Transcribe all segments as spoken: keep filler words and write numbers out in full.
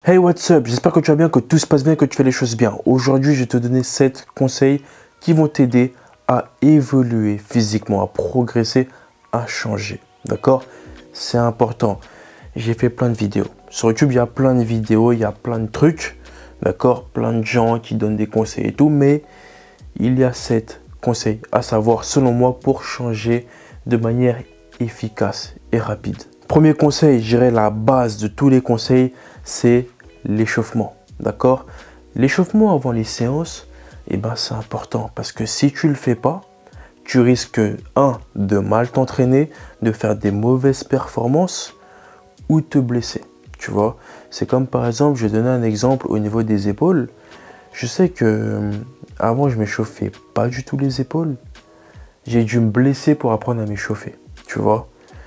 Hey, what's up? J'espère que tu vas bien, que tout se passe bien, que tu fais les choses bien. Aujourd'hui, je vais te donner sept conseils qui vont t'aider à évoluer physiquement, à progresser, à changer. D'accord? C'est important. J'ai fait plein de vidéos. Sur YouTube, il y a plein de vidéos, il y a plein de trucs. D'accord? Plein de gens qui donnent des conseils et tout. Mais il y a sept conseils à savoir, selon moi, pour changer de manière efficace et rapide. Premier conseil, je dirais la base de tous les conseils, c'est l'échauffement. D'accord? L'échauffement avant les séances, eh ben, c'est important parce que si tu ne le fais pas, tu risques, un, de mal t'entraîner, de faire des mauvaises performances ou te blesser. Tu vois? C'est comme par exemple, je vais donner un exemple au niveau des épaules. Je sais que euh, avant, je m'échauffais pas du tout les épaules. J'ai dû me blesser pour apprendre à m'échauffer. Tu vois?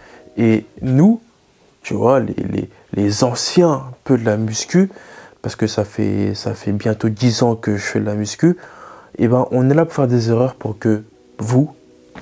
Et nous, tu vois, les, les, les anciens un peu de la muscu, parce que ça fait, ça fait bientôt dix ans que je fais de la muscu, et ben on est là pour faire des erreurs pour que vous,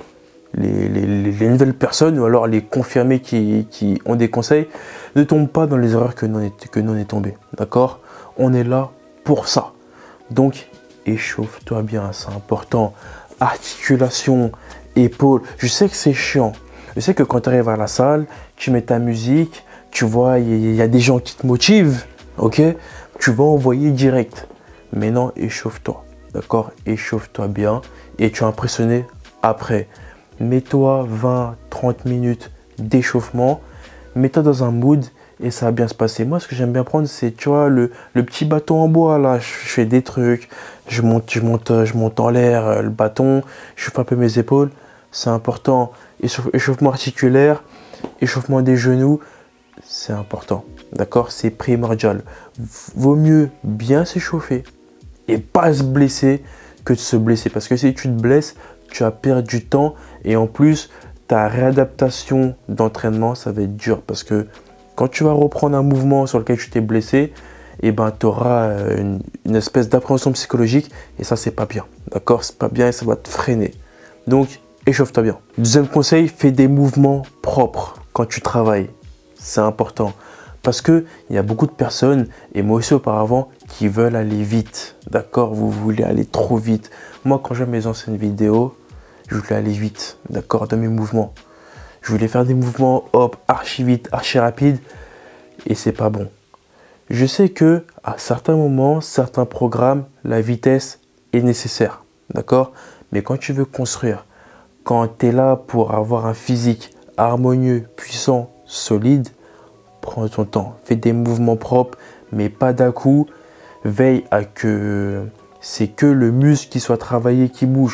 les, les, les nouvelles personnes, ou alors les confirmés qui, qui ont des conseils, ne tombent pas dans les erreurs que nous on est, que nous on est tombés. D'accord? On est là pour ça. Donc, échauffe-toi bien, c'est important. Articulation, épaules. Je sais que c'est chiant. Je sais que quand tu arrives à la salle, tu mets ta musique, tu vois, il y, y a des gens qui te motivent, ok? Tu vas envoyer direct. Mais non, échauffe-toi, d'accord? Échauffe-toi bien et tu vas impressionner après. Mets-toi vingt à trente minutes d'échauffement, mets-toi dans un mood et ça va bien se passer. Moi, ce que j'aime bien prendre, c'est, tu vois, le, le petit bâton en bois, là, je fais des trucs, je monte, je monte, je monte en l'air, le bâton, je fais un peu mes épaules, c'est important. Échauffement articulaire, échauffement des genoux, c'est important, d'accord? C'est primordial. Vaut mieux bien s'échauffer et pas se blesser que de se blesser. Parce que si tu te blesses, tu vas perdre du temps et en plus, ta réadaptation d'entraînement, ça va être dur. Parce que quand tu vas reprendre un mouvement sur lequel tu t'es blessé, eh ben, tu auras une, une espèce d'appréhension psychologique et ça, c'est pas bien, d'accord? C'est pas bien et ça va te freiner. Donc, échauffe-toi bien. Deuxième conseil, fais des mouvements propres quand tu travailles. C'est important. Parce qu'il y a beaucoup de personnes, et moi aussi auparavant, qui veulent aller vite. D'accord? Vous voulez aller trop vite. Moi, quand j'ai mes anciennes vidéos, je voulais aller vite. D'accord? Dans mes mouvements. Je voulais faire des mouvements, hop, archi vite, archi rapide. Et c'est pas bon. Je sais que à certains moments, certains programmes, la vitesse est nécessaire. D'accord? Mais quand tu veux construire, quand tu es là pour avoir un physique harmonieux, puissant, solide, prends ton temps. Fais des mouvements propres, mais pas d'un coup. Veille à que c'est que le muscle qui soit travaillé, qui bouge.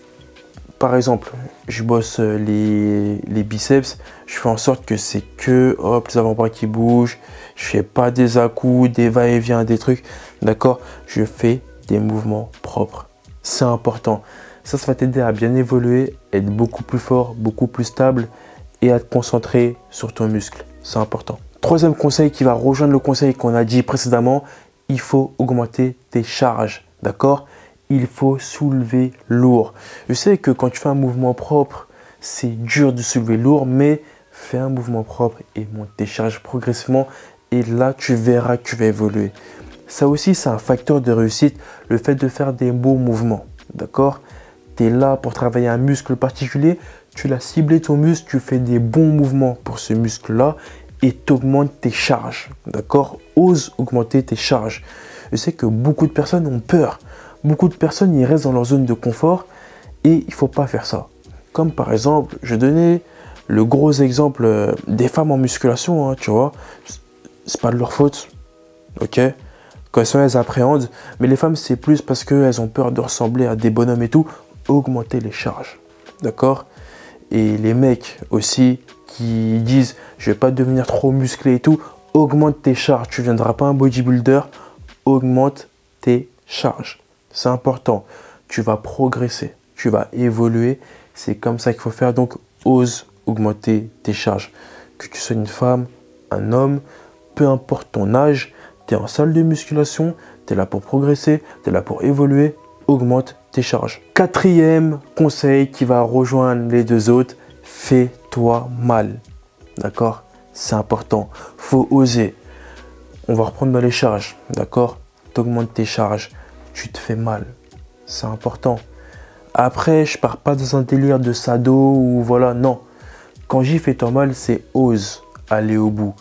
Par exemple, je bosse les, les biceps, je fais en sorte que c'est que hop, les avant-bras qui bougent. Je fais pas des à-coups, des va-et-vient, des trucs. D'accord? Je fais des mouvements propres. C'est important. Ça, ça va t'aider à bien évoluer, être beaucoup plus fort, beaucoup plus stable et à te concentrer sur ton muscle. C'est important. Troisième conseil qui va rejoindre le conseil qu'on a dit précédemment, il faut augmenter tes charges. D'accord? Il faut soulever lourd. Je sais que quand tu fais un mouvement propre, c'est dur de soulever lourd, mais fais un mouvement propre et monte tes charges progressivement et là, tu verras que tu vas évoluer. Ça aussi, c'est un facteur de réussite, le fait de faire des beaux mouvements. D'accord? Tu es là pour travailler un muscle particulier, tu l'as ciblé ton muscle, tu fais des bons mouvements pour ce muscle-là et tu augmentes tes charges. D'accord? Ose augmenter tes charges. Je sais que beaucoup de personnes ont peur. Beaucoup de personnes, ils restent dans leur zone de confort et il ne faut pas faire ça. Comme par exemple, je donnais le gros exemple des femmes en musculation, hein, tu vois. C'est pas de leur faute, ok? Quand elles sont, elles appréhendent. Mais les femmes, c'est plus parce qu'elles ont peur de ressembler à des bonhommes et tout. Augmenter les charges, d'accord? Et les mecs aussi qui disent je vais pas devenir trop musclé et tout, augmente tes charges, tu ne viendras pas un bodybuilder, augmente tes charges, c'est important, tu vas progresser, tu vas évoluer, c'est comme ça qu'il faut faire, donc ose augmenter tes charges, que tu sois une femme, un homme, peu importe ton âge, tu es en salle de musculation, tu es là pour progresser, tu es là pour évoluer, augmente tes charges. Quatrième conseil qui va rejoindre les deux autres, fais-toi mal. D'accord? C'est important. Faut oser. On va reprendre dans les charges, d'accord? Tu augmentes tes charges, tu te fais mal, c'est important. Après, je pars pas dans un délire de sado ou voilà, non. Quand j'y fais-toi mal, c'est ose aller au bout.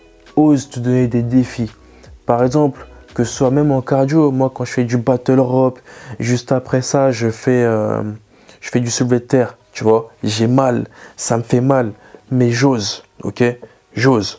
Ose te donner des défis. Par exemple, que ce soit même en cardio, moi quand je fais du battle rope, juste après ça, je fais, euh, je fais du soulevé de terre, tu vois. J'ai mal, ça me fait mal, mais j'ose, ok? J'ose.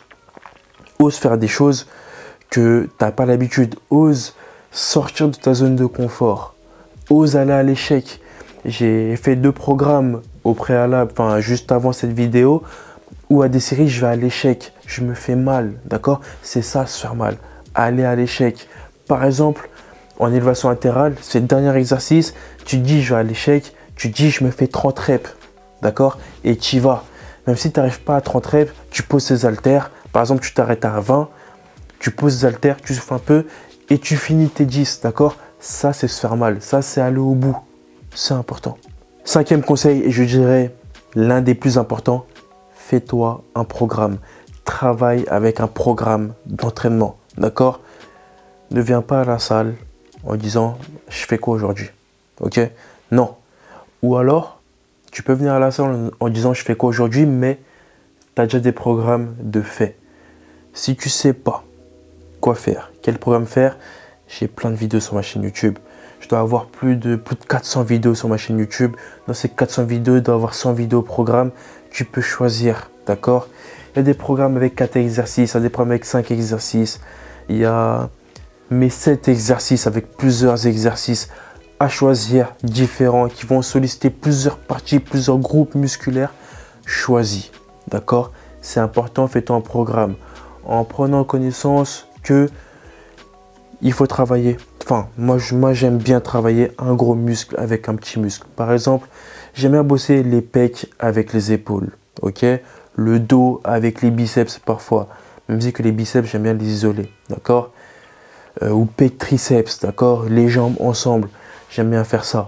Ose faire des choses que tu n'as pas l'habitude. Ose sortir de ta zone de confort. Ose aller à l'échec. J'ai fait deux programmes au préalable, enfin juste avant cette vidéo, où à des séries, je vais à l'échec. Je me fais mal, d'accord? C'est ça, se faire mal. Aller à l'échec. Par exemple, en élévation latérale, c'est le dernier exercice. Tu te dis, je vais à l'échec. Tu te dis, je me fais trente reps, d'accord? Et tu y vas. Même si tu n'arrives pas à trente reps, tu poses tes haltères. Par exemple, tu t'arrêtes à vingt. Tu poses tes haltères, tu souffles un peu et tu finis tes dix, d'accord? Ça, c'est se faire mal. Ça, c'est aller au bout. C'est important. Cinquième conseil, et je dirais l'un des plus importants, fais-toi un programme. Travaille avec un programme d'entraînement, d'accord? Ne viens pas à la salle en disant « je fais quoi aujourd'hui ?» Ok? Non. Ou alors, tu peux venir à la salle en disant « je fais quoi aujourd'hui ?» mais tu as déjà des programmes de fait. Si tu ne sais pas quoi faire, quel programme faire, j'ai plein de vidéos sur ma chaîne YouTube. Je dois avoir plus de, plus de quatre cents vidéos sur ma chaîne YouTube. Dans ces quatre cents vidéos, il doit y avoir cent vidéos programme. Tu peux choisir, d'accord? Il y a des programmes avec quatre exercices, il y a des programmes avec cinq exercices. Il y a mes sept exercices avec plusieurs exercices à choisir différents qui vont solliciter plusieurs parties, plusieurs groupes musculaires. Choisis, d'accord? C'est important, fais-toi un programme en prenant connaissance que il faut travailler. Enfin, moi, moi j'aime bien travailler un gros muscle avec un petit muscle. Par exemple, j'aime bien bosser les pecs avec les épaules, ok? Le dos avec les biceps parfois. Même si que les biceps, j'aime bien les isoler, d'accord? Euh, ou pecs triceps, d'accord? Les jambes ensemble, j'aime bien faire ça.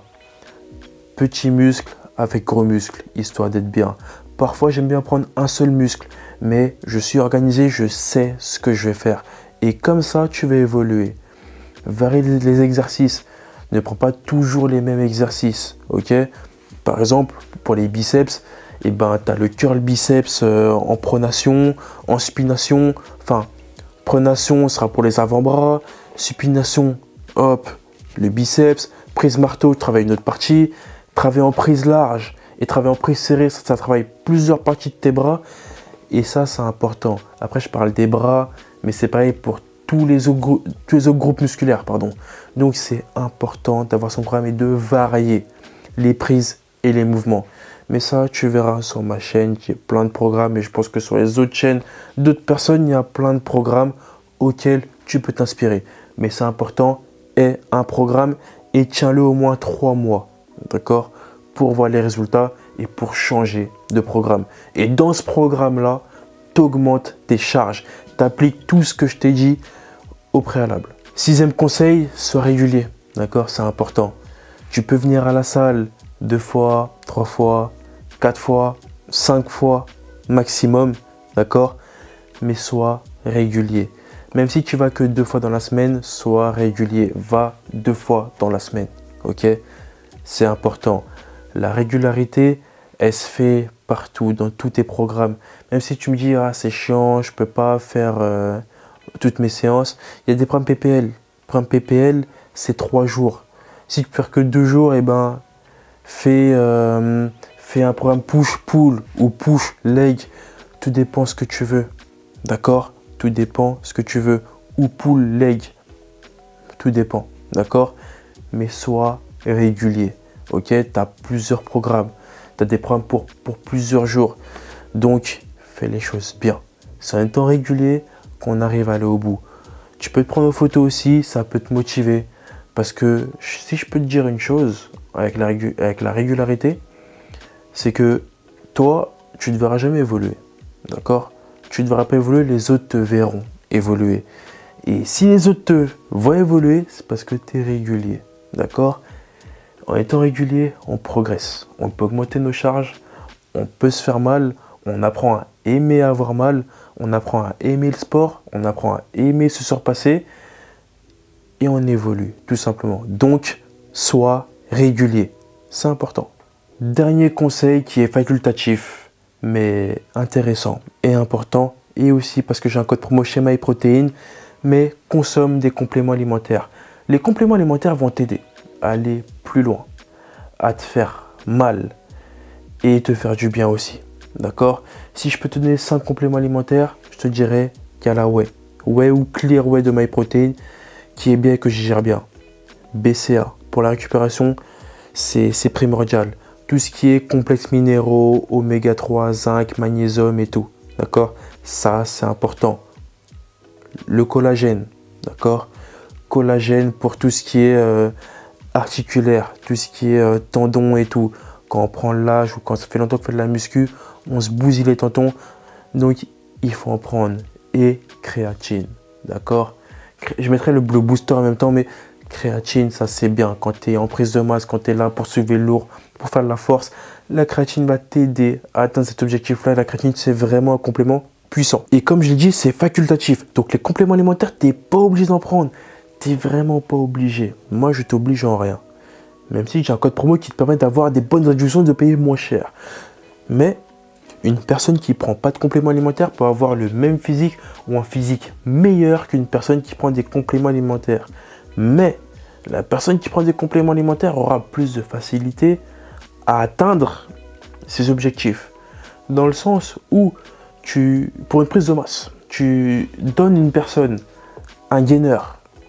Petit muscle avec gros muscle, histoire d'être bien. Parfois, j'aime bien prendre un seul muscle, mais je suis organisé, je sais ce que je vais faire. Et comme ça, tu vas évoluer. Varie les exercices. Ne prends pas toujours les mêmes exercices. Ok? Par exemple, pour les biceps, eh ben, tu as le curl biceps euh, en pronation, en supination. Enfin, pronation sera pour les avant-bras. Supination, hop, le biceps. Prise marteau, travaille une autre partie. Travailler en prise large et travailler en prise serrée, ça, ça travaille plusieurs parties de tes bras. Et ça, c'est important. Après, je parle des bras, mais c'est pareil pour tous les autres, tous les autres groupes musculaires. Pardon. Donc, c'est important d'avoir son programme et de varier les prises et les mouvements. Mais ça, tu verras sur ma chaîne, il y a plein de programmes. Et je pense que sur les autres chaînes d'autres personnes, il y a plein de programmes auxquels tu peux t'inspirer. Mais c'est important, aie un programme et tiens-le au moins trois mois. D'accord? Pour voir les résultats et pour changer de programme. Et dans ce programme-là, tu augmentes tes charges. Tu appliques tout ce que je t'ai dit au préalable. Sixième conseil, sois régulier. D'accord? C'est important. Tu peux venir à la salle deux fois, trois fois, quatre fois, cinq fois maximum. D'accord? Mais sois régulier. Même si tu vas que deux fois dans la semaine, sois régulier. Va deux fois dans la semaine. Ok? C'est important. La régularité, elle se fait partout, dans tous tes programmes. Même si tu me dis, ah, c'est chiant, je ne peux pas faire euh, toutes mes séances. Il y a des programmes P P L. Programme P P L, c'est trois jours. Si tu peux faire que deux jours, eh ben, fais, euh, fais un programme push-pull ou push-leg. Tout dépend ce que tu veux. D'accord? Tout dépend ce que tu veux. Ou pull-leg. Tout dépend. D'accord? Mais sois régulier. Ok, tu as plusieurs programmes, tu as des programmes pour, pour plusieurs jours. Donc, fais les choses bien. C'est un temps régulier qu'on arrive à aller au bout. Tu peux te prendre en photo aussi, ça peut te motiver. Parce que si je peux te dire une chose avec la, avec la régularité, c'est que toi, tu ne verras jamais évoluer. D'accord? Tu ne verras pas évoluer, les autres te verront évoluer. Et si les autres te voient évoluer, c'est parce que tu es régulier. D'accord? En étant régulier, on progresse. On peut augmenter nos charges, on peut se faire mal, on apprend à aimer avoir mal, on apprend à aimer le sport, on apprend à aimer se surpasser et on évolue tout simplement. Donc, sois régulier, c'est important. Dernier conseil qui est facultatif, mais intéressant et important, et aussi parce que j'ai un code promo chez MyProtein, mais consomme des compléments alimentaires. Les compléments alimentaires vont t'aider à aller plus loin, à te faire mal et te faire du bien aussi. D'accord? Si je peux te donner cinq compléments alimentaires, je te dirais qu'il y a la Whey. Whey ou Clear Whey de MyProtein qui est bien et que je gère bien. B C A pour la récupération, c'est primordial. Tout ce qui est complexes minéraux, oméga trois, zinc, magnésium et tout. D'accord? Ça, c'est important. Le collagène. D'accord? Collagène pour tout ce qui est euh, articulaire, tout ce qui est euh, tendons et tout. Quand on prend l'âge ou quand ça fait longtemps qu'on fait de la muscu, on se bousille les tendons. Donc, il faut en prendre. Et créatine. D'accord? Je mettrai le Blue Booster en même temps, mais créatine, ça c'est bien. Quand tu es en prise de masse, quand tu es là pour soulever lourd, pour faire de la force, la créatine va t'aider à atteindre cet objectif-là. La créatine, c'est vraiment un complément puissant. Et comme je l'ai dit, c'est facultatif. Donc, les compléments alimentaires, tu n'es pas obligé d'en prendre. Tu n'es vraiment pas obligé. Moi, je t'oblige en rien. Même si j'ai un code promo qui te permet d'avoir des bonnes réductions, de payer moins cher. Mais une personne qui ne prend pas de compléments alimentaires peut avoir le même physique ou un physique meilleur qu'une personne qui prend des compléments alimentaires. Mais la personne qui prend des compléments alimentaires aura plus de facilité à atteindre ses objectifs. Dans le sens où, tu, pour une prise de masse, tu donnes une personne un gainer.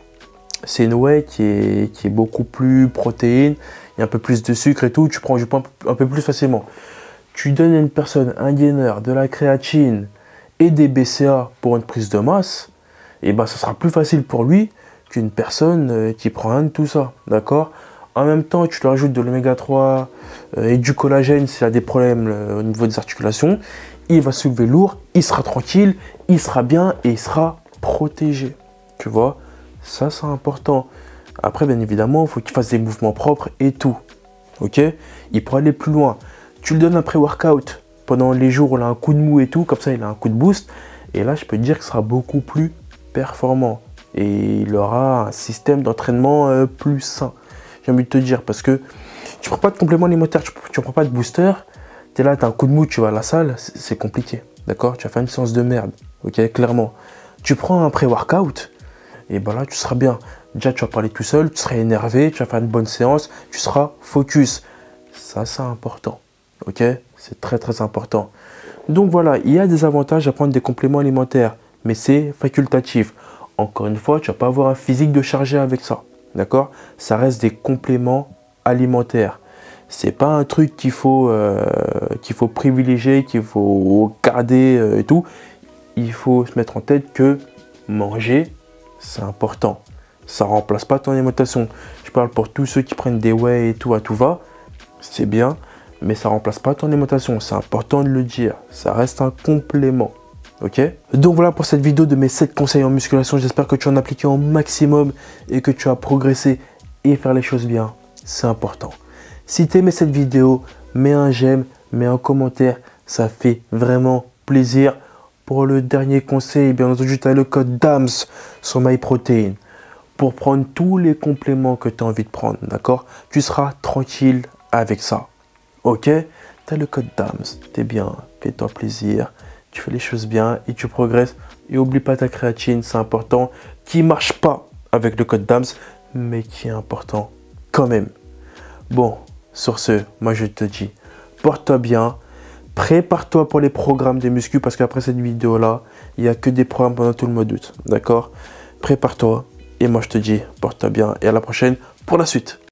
C'est une whey qui est, qui est beaucoup plus protéine, il y a un peu plus de sucre et tout, tu prends du pain un peu plus facilement. Tu donnes à une personne un gainer, de la créatine et des B C A pour une prise de masse, et ben ça sera plus facile pour lui qu'une personne qui prend rien de tout ça, d'accord? En même temps, tu lui rajoutes de l'oméga trois et du collagène s'il a des problèmes au niveau des articulations, il va soulever lourd, il sera tranquille, il sera bien et il sera protégé, tu vois? Ça, c'est important. Après, bien évidemment, il faut qu'il fasse des mouvements propres et tout. Ok? Il pourra aller plus loin. Tu lui donnes un pré-workout pendant les jours où il a un coup de mou et tout. Comme ça, il a un coup de boost. Et là, je peux te dire qu'il sera beaucoup plus performant. Et il aura un système d'entraînement euh, plus sain. J'ai envie de te dire. Parce que tu ne prends pas de complément alimentaire, tu ne prends pas de booster. Tu es là, tu as un coup de mou, tu vas à la salle. C'est compliqué. D'accord? Tu vas faire une séance de merde. Ok? Clairement. Tu prends un pré-workout. Et ben là, tu seras bien. Déjà, tu vas parler tout seul, tu seras énervé, tu vas faire une bonne séance, tu seras focus. Ça, c'est important. Ok? C'est très, très important. Donc voilà, il y a des avantages à prendre des compléments alimentaires, mais c'est facultatif. Encore une fois, tu ne vas pas avoir un physique de chargé avec ça. D'accord? Ça reste des compléments alimentaires. C'est pas un truc qu'il faut, euh, qu'il faut privilégier, qu'il faut garder euh, et tout. Il faut se mettre en tête que manger, c'est important. Ça ne remplace pas ton alimentation. Je parle pour tous ceux qui prennent des whey et tout à tout va. C'est bien, mais ça ne remplace pas ton alimentation. C'est important de le dire. Ça reste un complément. Ok? Donc voilà pour cette vidéo de mes sept conseils en musculation. J'espère que tu en as appliqué au maximum et que tu as progressé et faire les choses bien. C'est important. Si tu aimais cette vidéo, mets un j'aime, mets un commentaire. Ça fait vraiment plaisir. Pour le dernier conseil, bien entendu, tu as le code D A M S sur MyProtein pour prendre tous les compléments que tu as envie de prendre, d'accord? Tu seras tranquille avec ça, ok? Tu as le code D A M S, tu es bien, fais-toi plaisir, tu fais les choses bien et tu progresses. Et oublie pas ta créatine, c'est important, qui ne marche pas avec le code D A M S, mais qui est important quand même. Bon, sur ce, moi je te dis, porte-toi bien. Prépare-toi pour les programmes de muscu parce qu'après cette vidéo-là, il n'y a que des programmes pendant tout le mois d'août. D'accord? Prépare-toi et moi je te dis, porte-toi bien et à la prochaine pour la suite.